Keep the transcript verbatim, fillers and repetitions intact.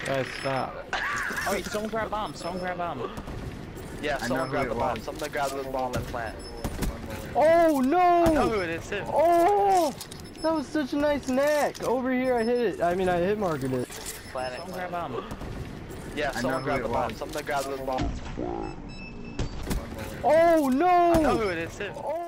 Guys, stop. Oh wait, someone grab bomb. Someone grab bomb. Yeah, I someone know grab who the it bomb. was. Someone grab the bomb and plant. Oh I know no! who it is too. Oh! That was such a nice neck! Over here I hit it. I mean I hit marketed it. Plant it. Someone grab bomb. Yeah, I someone know grab who the it bomb. was. Someone grab the bomb. Oh no! I know who it is too. Oh!